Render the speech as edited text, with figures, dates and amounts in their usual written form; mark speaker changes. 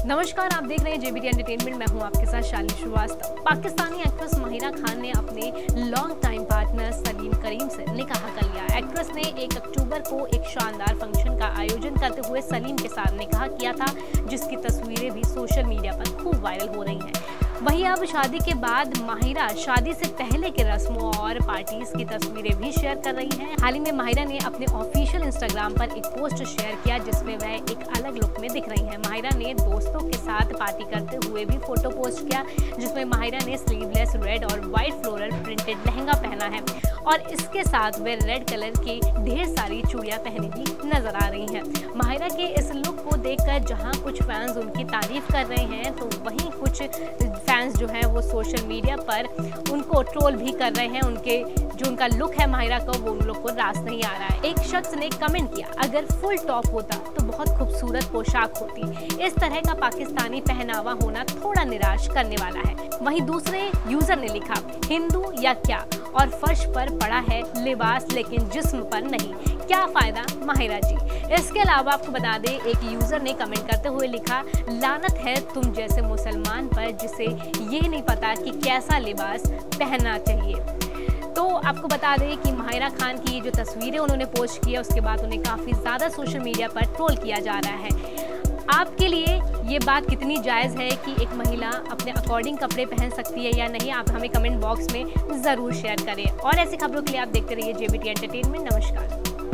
Speaker 1: नमस्कार, आप देख रहे हैं जेबीटी एंटरटेनमेंट। मैं हूं आपके साथ शालिनी श्रीवास्तव। पाकिस्तानी एक्ट्रेस माहिरा खान ने अपने long time partner Salim Karim से निकाह कर लिया। एक्ट्रेस ने 1 अक्टूबर को एक शानदार फंक्शन का आयोजन करते हुए सलीम के साथ निकाह किया था, जिसकी तस्वीरें भी सोशल मीडिया पर खूब वायरल हो रही हैं। वहीं अब शादी के बाद माहिरा शादी से पहले के रस्मों और पार्टीज की तस्वीरें भी शेयर कर रही हैं। हाल ही में माहिरा ने अपने ऑफिशियल इंस्टाग्राम पर एक पोस्ट शेयर किया, जिसमें वह एक अलग लुक में दिख रही हैं। माहिरा ने दोस्तों के साथ पार्टी करते हुए भी फोटो पोस्ट किया, जिसमें माहिरा ने स्लीवलेस रेड और व्हाइट फ्लोरल प्रिंटेड लहंगा पहना है और इसके साथ वे रेड कलर की ढेर सारी चूड़ियां पहनी भी नजर आ रही हैं। माहिरा के इस लुक को देखकर जहां कुछ फैंस उनकी तारीफ कर रहे हैं, तो वहीं कुछ फैंस जो हैं वो सोशल मीडिया पर उनको ट्रोल भी कर रहे हैं। उनका लुक है माहिरा का, वो उन लोग को रास नहीं आ रहा है। एक शख्स ने कमेंट किया, अगर फुल टॉप होता तो बहुत खूबसूरत पोशाक होती। इस तरह का पाकिस्तानी पहनावा होना थोड़ा निराश करने वाला है। वहीं दूसरे यूजर ने लिखा, हिंदू या क्या, और फर्श पर पड़ा है लिबास लेकिन जिस्म पर नहीं, क्या फायदा माहिरा जी। इसके अलावा आपको बता दें, एक यूजर ने कमेंट करते हुए लिखा, लानत है तुम जैसे मुसलमान पर जिसे ये नहीं पता कि कैसा लिबास पहनना चाहिए। तो आपको बता दें कि माहिरा खान की ये जो तस्वीरें उन्होंने पोस्ट की है, उसके बाद उन्हें काफ़ी ज़्यादा सोशल मीडिया पर ट्रोल किया जा रहा है। आपके लिए ये बात कितनी जायज़ है कि एक महिला अपने अकॉर्डिंग कपड़े पहन सकती है या नहीं, आप हमें कमेंट बॉक्स में ज़रूर शेयर करें। और ऐसी खबरों के लिए आप देखते रहिए जेबीटी एंटरटेनमेंट। नमस्कार।